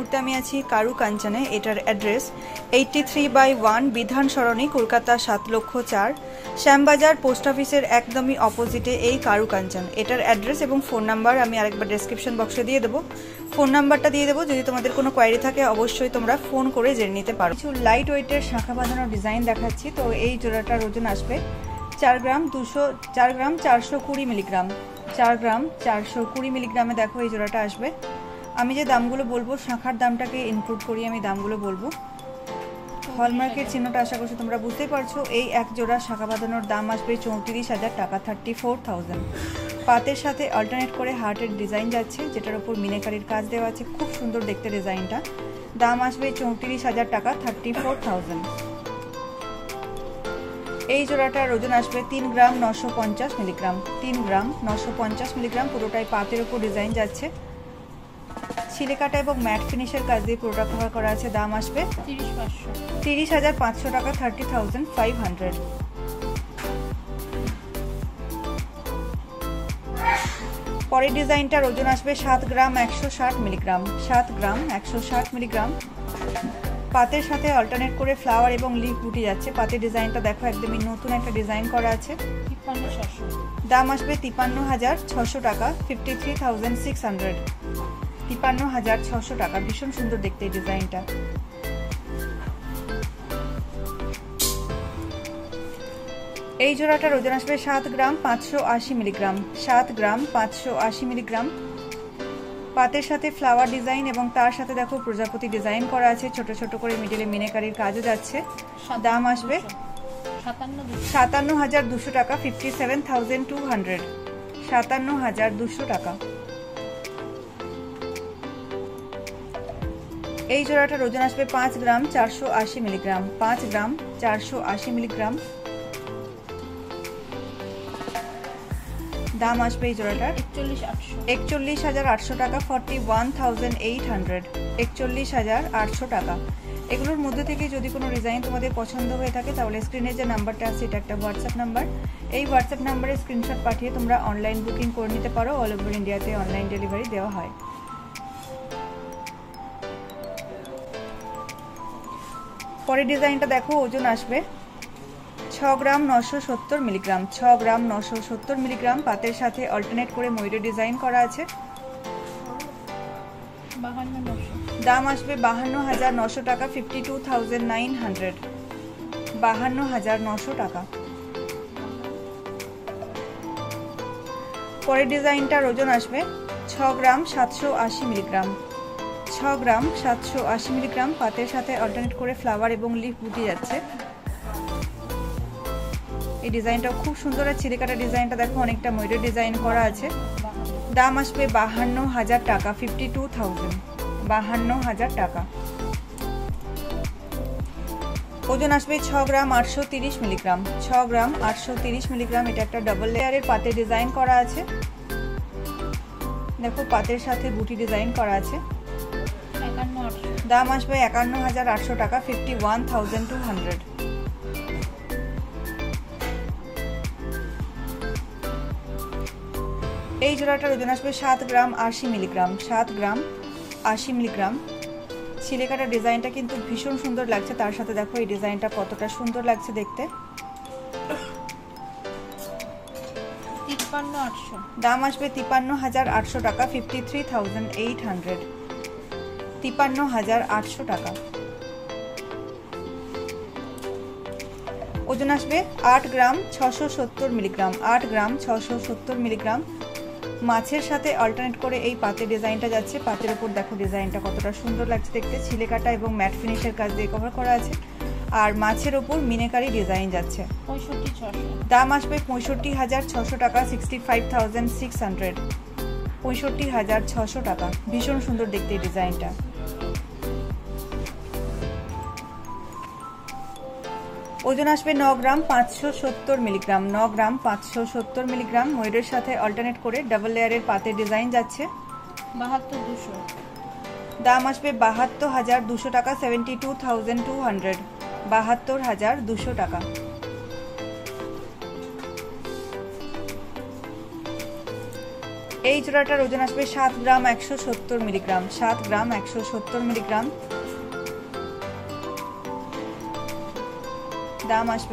মুহূর্তে আমি আছি কারু কাঞ্চনে। এটার অ্যাড্রেস 83/1 বিধান সরণি, কলকাতা 7,04,000, শ্যামবাজার পোস্ট অফিসের একদমই অপোজিটে এই কারু কাঞ্চন। এটার অ্যাড্রেস এবং ফোন নাম্বার আমি আরেকবার ডেসক্রিপশন বক্সে দিয়ে দেবো। ফোন নাম্বারটা দিয়ে দেবো, যদি তোমাদের কোনো কোয়ারি থাকে অবশ্যই তোমরা ফোন করে জেনে নিতে পারো। কিছু লাইট ওয়েটের শাঁখা বাঁধানো ডিজাইন দেখাচ্ছি। তো এই জোড়াটার ওজন আসবে 4 গ্রাম 420 মিলিগ্রাম। 4 গ্রাম 420 মিলিগ্রামে দেখো এই জোড়াটা আসবে। আমি যে দামগুলো বলবো শাঁখার দামটাকে ইনক্লুড করি আমি দামগুলো বলবো। হলমার্কের চিহ্নটা আশা করছি তোমরা বুঝতেই পারছো। এই এক জোড়া শাঁখা বাঁধানোর দাম আসবে 34,000 টাকা, 34,000। পাতের সাথে অল্টারনেট করে হার্টের ডিজাইন যাচ্ছে, যেটার উপর মিনাকারির কাজ দেওয়া আছে, খুব সুন্দর দেখতে ডিজাইনটা। দাম আসবে 34,000 টাকা, 34,000। এই জোড়াটার ওজন আসবে 3 গ্রাম 950 মিলিগ্রাম। 3 গ্রাম 950 মিলিগ্রাম। পুরোটাই পাতের উপর ডিজাইন যাচ্ছে, ছিলে কাটা এবং ম্যাট ফিনিশের কাজ দিয়ে পুরোটা কভার করা আছে। দাম আসবে 30,500 টাকা, 30,500। পরের ডিজাইনটার ওজন আসবে 7 গ্রাম 160 মিলিগ্রাম। 7 গ্রাম 160 মিলিগ্রাম। পাতের সাথে অল্টারনেট করে ফ্লাওয়ার এবং লিফ বুটি যাচ্ছে। পাতের ডিজাইনটা দেখো একদমই নতুন একটা ডিজাইন করা আছে। দাম আসবে 53,600 টাকা, 53,600। 53,600 টাকা। ভীষণ সুন্দর দেখতে এই ডিজাইনটা। এই জোড়াটার ওজন আসবে 7 গ্রাম 580 মিলিগ্রাম। 7 গ্রাম 580 মিলিগ্রাম। পাতের সাথে ফ্লাওয়ার ডিজাইন এবং তার সাথে দেখো প্রজাপতি ডিজাইন করা আছে, ছোট ছোট করে মিডলে মিনাকারির কাজও যাচ্ছে। দাম আসবে 57,200 টাকা, 57,200। 57,200 টাকা। এই জোড়াটার ওজন আসবে 5 গ্রাম 480 মিলিগ্রাম। 5 গ্রাম 480 মিলিগ্রাম। দাম আসবে এই জোড়াটার 41,800 টাকা, 41,800। 41,800 টাকা। এগুলোর মধ্যে থেকে যদি কোনো ডিজাইন তোমাদের পছন্দ হয়ে থাকে তাহলে স্ক্রিনে যে নাম্বারটা আছে এটা একটা হোয়াটসঅ্যাপ নাম্বার। এই হোয়াটসঅ্যাপ নাম্বারে স্ক্রিনশট পাঠিয়ে তোমরা অনলাইন বুকিং করে নিতে পারো। অল ওভার ইন্ডিয়াতে অনলাইন ডেলিভারি দেওয়া হয়। পরের ডিজাইনটা দেখো, ওজন আসবে 6 গ্রাম 970 মিলিগ্রাম। 6 গ্রাম 970 মিলিগ্রাম। পাতের সাথে অল্টারনেট করে ময়ূরের ডিজাইন করা আছে। দাম আসবে 52,900 টাকা, 52,900। 52,900 টাকা। পরের ডিজাইনটার ওজন আসবে 6 গ্রাম 780 মিলিগ্রাম। 6 গ্রাম 780 মিলিগ্রাম। পাতের সাথে অল্টারনেট করে ফ্লাওয়ার এবং লিফ বুটি যাচ্ছে। এই ডিজাইনটাও খুব সুন্দর। আর ছিলে কাটা ডিজাইনটা দেখো অনেকটা ময়ূরের ডিজাইন করা আছে। দাম আসবে 52,000 টাকা, 52,000। 52,000 টাকা। ওজন আসবে 6 গ্রাম 830 মিলিগ্রাম। 6 গ্রাম 830 মিলিগ্রাম। এটা একটা ডাবল লেয়ারের পাতে ডিজাইন করা আছে। দেখো পাতের সাথে বুটি ডিজাইন করা আছে। দাম আসবে 51,800 টাকা, 51,200। এই জোড়াটার ওজন আসবে 7 গ্রাম 80 মিলিগ্রাম। 7 গ্রাম 80 মিলিগ্রাম। ছিলে কাটা ডিজাইনটা কিন্তু ভীষণ সুন্দর লাগছে। তার সাথে দেখো এই ডিজাইনটা কতটা সুন্দর লাগছে দেখতে। 53,800। দাম আসবে 53,800 টাকা, 53,800। 53,800 টাকা। ওজন আসবে 8 গ্রাম 670 মিলিগ্রাম। 8 গ্রাম 670 মিলিগ্রাম। মাছের সাথে অল্টারনেট করে এই পাতের ডিজাইনটা যাচ্ছে। পাতের উপর দেখো ডিজাইনটা কতটা সুন্দর লাগছে দেখতে। ছিলে কাটা এবং ম্যাট ফিনিশের কাজ দিয়ে কভার করা আছে। আর মাছের উপর মিনাকারি ডিজাইন যাচ্ছে। 65,600। দাম আসবে 65,600 টাকা, 65,600। 65,600 টাকা। ভীষণ সুন্দর দেখতে এই ডিজাইনটা। ওজন আসবে 9 গ্রাম 570 মিলিগ্রাম। 9 গ্রাম 570 মিলিগ্রাম। ময়ূরের সাথে অল্টারনেট করে ডাবল লেয়ারের পাতে ডিজাইন যাচ্ছে। 72,200। দাম আসবে 72,200 টাকা, 72,200। 72,200 টাকা। এই জোড়াটার ওজন আসবে 7 গ্রাম 170 মিলিগ্রাম। 7 গ্রাম 170 মিলিগ্রাম। দাম আসবে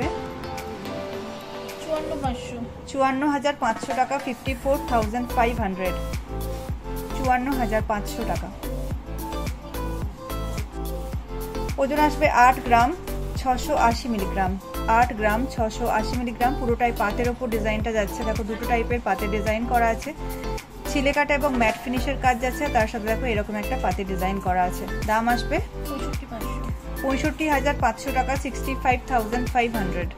54,500 টাকা। 54,500, 54,500 টাকা। ওজন আসবে 8 গ্রাম 680 মিলিগ্রাম। 8 গ্রাম 680 মিলিগ্রাম। পুরোটাই পাতের ওপর ডিজাইনটা যাচ্ছে। দেখো দুটো টাইপের পাতে ডিজাইন করা আছে, ছিলে কাটা এবং ম্যাট ফিনিশের কাজ যাচ্ছে। তার সাথে দেখো এরকম একটা পাতে ডিজাইন করা আছে। দাম আসবে 65,500 টাকা। 65,500,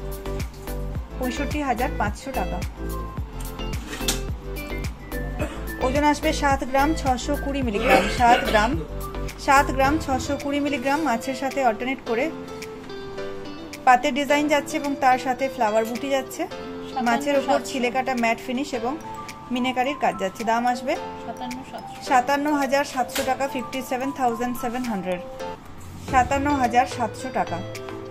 65,500 টাকা। ওজন আসবে 7 গ্রাম 620 মিলিগ্রাম। 7 গ্রাম 620 মিলিগ্রাম। মাছের সাথে অল্টারনেট করে পাতের ডিজাইন যাচ্ছে এবং তার সাথে ফ্লাওয়ার বুটি যাচ্ছে। মাছের উপর ছিলে কাটা ম্যাট ফিনিশ এবং মিনাকারির কাজ যাচ্ছে। দাম আসবে 57,700 টাকা। 57,700, 57,700 টাকা।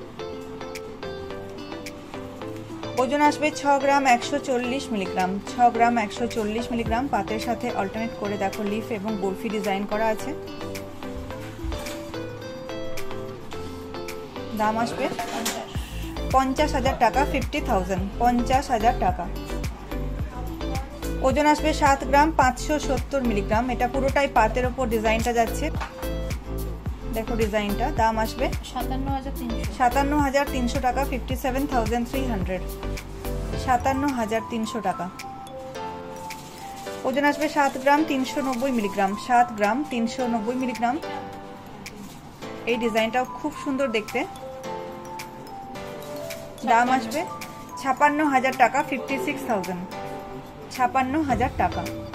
ওজন আসবে 6 গ্রাম 140 মিলিগ্রাম। 6 গ্রাম 140 মিলিগ্রাম। পাতের সাথে অল্টারনেট করে দেখো লিফ এবং বরফি ডিজাইন করা আছে। দাম আসবে 50,000 টাকা। 50,000, 50,000 টাকা। ওজন আসবে 7 গ্রাম 570 মিলিগ্রাম। এটা পুরোটাই পাতের ওপর ডিজাইনটা যাচ্ছে। দেখো ডিজাইনটা। দাম আসবে 57,300 টাকা। 57,300, 57,300 টাকা। ওজন আসবে 7 গ্রাম 390 মিলিগ্রাম। 7 গ্রাম 390 মিলিগ্রাম। এই ডিজাইনটাও খুব সুন্দর দেখতে। দাম আসবে 56,000 টাকা। 56,000, 56,000 টাকা।